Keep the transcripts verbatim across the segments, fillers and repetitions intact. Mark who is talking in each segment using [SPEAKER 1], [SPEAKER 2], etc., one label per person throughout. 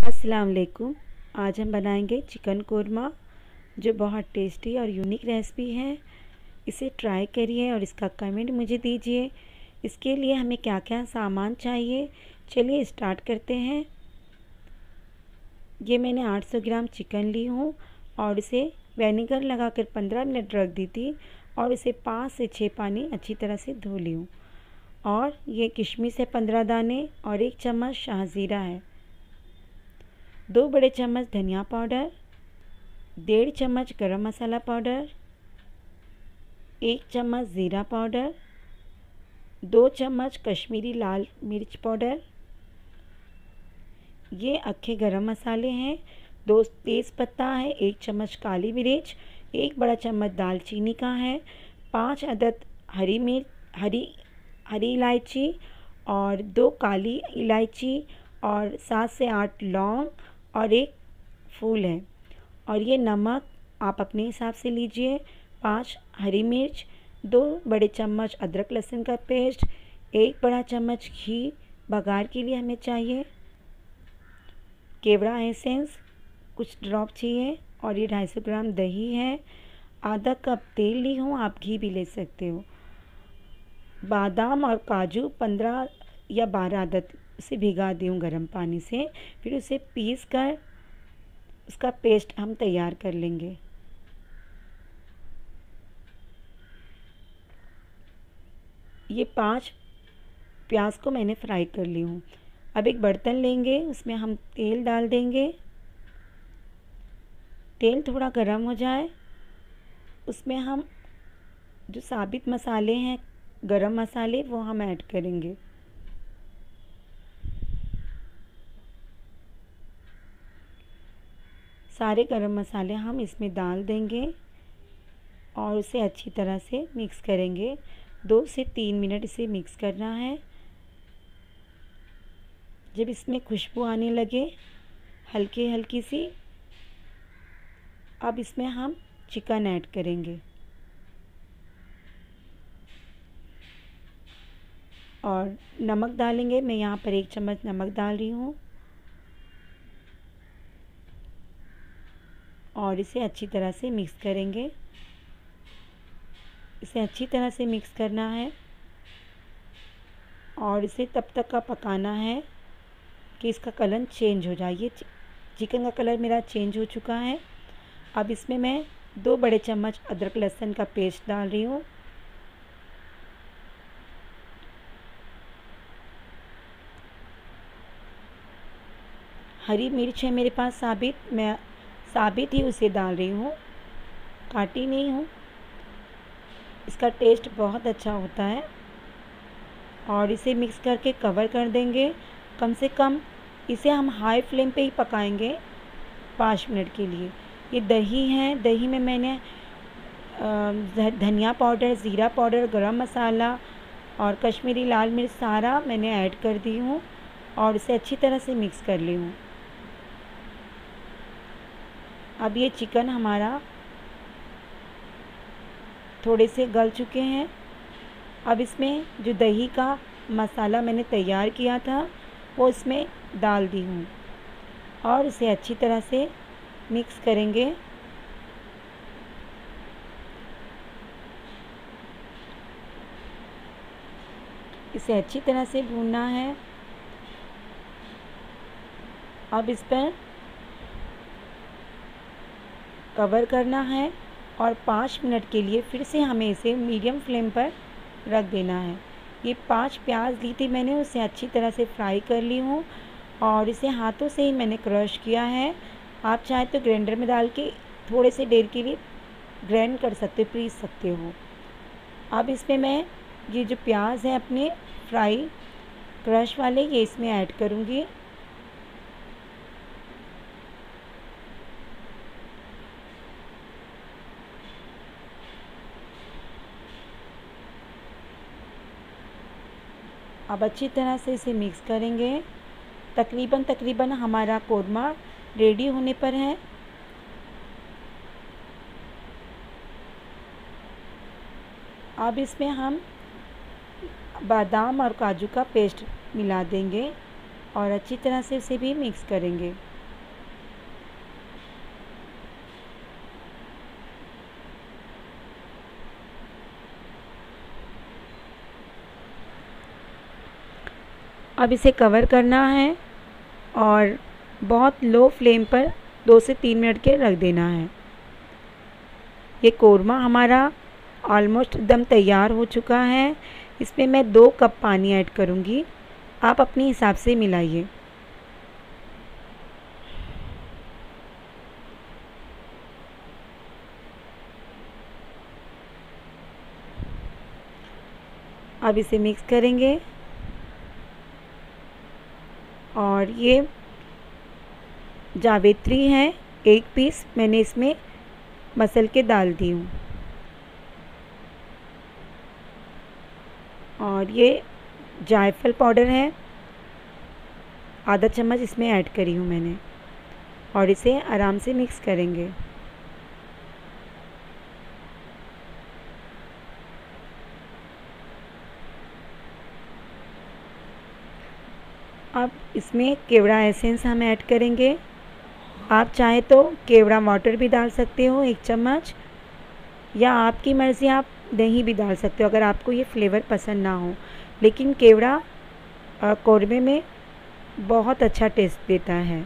[SPEAKER 1] अस्सलाम वालेकुम। आज हम बनाएंगे चिकन कोरमा, जो बहुत टेस्टी और यूनिक रेसिपी है। इसे ट्राई करिए और इसका कमेंट मुझे दीजिए। इसके लिए हमें क्या क्या सामान चाहिए, चलिए स्टार्ट करते हैं। ये मैंने आठ सौ ग्राम चिकन ली हूँ और इसे विनेगर लगाकर पंद्रह मिनट रख दी थी और इसे पाँच से छः पानी अच्छी तरह से धो ली हूँ। और ये किशमिश है पंद्रह दाने और एक चम्मच शाहजीरा है, दो बड़े चम्मच धनिया पाउडर, डेढ़ चम्मच गरम मसाला पाउडर, एक चम्मच ज़ीरा पाउडर, दो चम्मच कश्मीरी लाल मिर्च पाउडर, ये अक्खे गरम मसाले हैं, दो तेज़ पत्ता है, एक चम्मच काली मिर्च, एक बड़ा चम्मच दालचीनी का है, पाँच अदद हरी मिर्च हरी हरी इलायची और दो काली इलायची और सात से आठ लौंग और एक फूल है। और ये नमक आप अपने हिसाब से लीजिए, पाँच हरी मिर्च, दो बड़े चम्मच अदरक लहसुन का पेस्ट, एक बड़ा चम्मच घी बघार के लिए हमें चाहिए, केवड़ा एसेंस कुछ ड्रॉप चाहिए और ये ढाई सौ ग्राम दही है, आधा कप तेल ली हूँ, आप घी भी ले सकते हो। बादाम और काजू पंद्रह या बारह अदद उसे भिगा दी हूँ गर्म पानी से, फिर उसे पीस कर उसका पेस्ट हम तैयार कर लेंगे। ये पांच प्याज को मैंने फ्राई कर ली हूँ। अब एक बर्तन लेंगे, उसमें हम तेल डाल देंगे। तेल थोड़ा गर्म हो जाए, उसमें हम जो साबित मसाले हैं गरम मसाले वो हम ऐड करेंगे। सारे गरम मसाले हम इसमें डाल देंगे और उसे अच्छी तरह से मिक्स करेंगे। दो से तीन मिनट इसे मिक्स करना है। जब इसमें खुशबू आने लगे हल्की हल्की सी, अब इसमें हम चिकन ऐड करेंगे और नमक डालेंगे। मैं यहाँ पर एक चम्मच नमक डाल रही हूँ और इसे अच्छी तरह से मिक्स करेंगे। इसे अच्छी तरह से मिक्स करना है और इसे तब तक का पकाना है कि इसका कलर चेंज हो जाए। ये चिकन का कलर मेरा चेंज हो चुका है। अब इसमें मैं दो बड़े चम्मच अदरक लहसुन का पेस्ट डाल रही हूँ। हरी मिर्च है मेरे पास साबित, मैं साबित ही उसे डाल रही हूँ, काटी नहीं हूँ। इसका टेस्ट बहुत अच्छा होता है और इसे मिक्स करके कवर कर देंगे। कम से कम इसे हम हाई फ्लेम पे ही पकाएंगे पाँच मिनट के लिए। ये दही है, दही में मैंने धनिया पाउडर, ज़ीरा पाउडर, गरम मसाला और कश्मीरी लाल मिर्च सारा मैंने ऐड कर दी हूँ और इसे अच्छी तरह से मिक्स कर ली हूँ। अब ये चिकन हमारा थोड़े से गल चुके हैं। अब इसमें जो दही का मसाला मैंने तैयार किया था वो इसमें डाल दी हूँ और इसे अच्छी तरह से मिक्स करेंगे। इसे अच्छी तरह से भूनना है। अब इस पर कवर करना है और पाँच मिनट के लिए फिर से हमें इसे मीडियम फ्लेम पर रख देना है। ये पांच प्याज ली थी मैंने, उसे अच्छी तरह से फ्राई कर ली हूँ और इसे हाथों से ही मैंने क्रश किया है। आप चाहे तो ग्राइंडर में डाल के थोड़े से देर के लिए ग्राइंड कर सकते, पीस सकते हो। अब इसमें मैं ये जो प्याज है अपने फ्राई क्रश वाले, ये इसमें ऐड करूँगी। अब अच्छी तरह से इसे मिक्स करेंगे। तकरीबन तकरीबन हमारा कोरमा रेडी होने पर है। अब इसमें हम बादाम और काजू का पेस्ट मिला देंगे और अच्छी तरह से इसे भी मिक्स करेंगे। अब इसे कवर करना है और बहुत लो फ्लेम पर दो से तीन मिनट के रख देना है। ये कोरमा हमारा ऑलमोस्ट एकदम तैयार हो चुका है। इसमें मैं दो कप पानी ऐड करूँगी, आप अपने हिसाब से मिलाइए। अब इसे मिक्स करेंगे और ये जावित्री है, एक पीस मैंने इसमें मसल के डाल दी हूँ। और ये जायफल पाउडर है, आधा चम्मच इसमें ऐड करी हूँ मैंने, और इसे आराम से मिक्स करेंगे। अब इसमें केवड़ा एसेंस हम ऐड करेंगे। आप चाहे तो केवड़ा वाटर भी डाल सकते हो एक चम्मच, या आपकी मर्ज़ी आप दही भी डाल सकते हो अगर आपको ये फ्लेवर पसंद ना हो। लेकिन केवड़ा कोरमे में बहुत अच्छा टेस्ट देता है।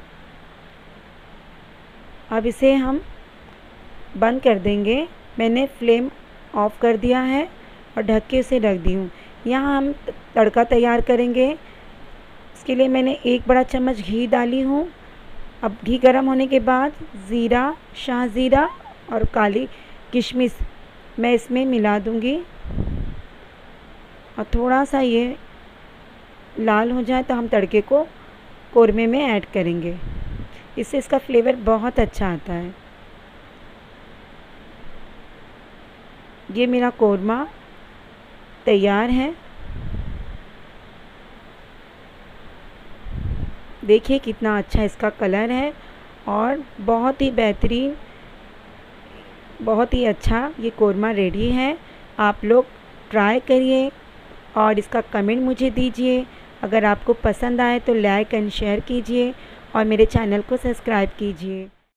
[SPEAKER 1] अब इसे हम बंद कर देंगे। मैंने फ्लेम ऑफ कर दिया है और ढक के इसे रख दी हूँ। यहाँ हम तड़का तैयार करेंगे। इसके लिए मैंने एक बड़ा चम्मच घी डाली हूँ। अब घी गर्म होने के बाद ज़ीरा, शाह ज़ीरा और काली किशमिश मैं इसमें मिला दूँगी, और थोड़ा सा ये लाल हो जाए तो हम तड़के को कोरमे में ऐड करेंगे। इससे इसका फ्लेवर बहुत अच्छा आता है। ये मेरा कोरमा तैयार है। देखिए कितना अच्छा इसका कलर है और बहुत ही बेहतरीन, बहुत ही अच्छा ये कोरमा रेडी है। आप लोग ट्राई करिए और इसका कमेंट मुझे दीजिए। अगर आपको पसंद आए तो लाइक एंड शेयर कीजिए और मेरे चैनल को सब्सक्राइब कीजिए।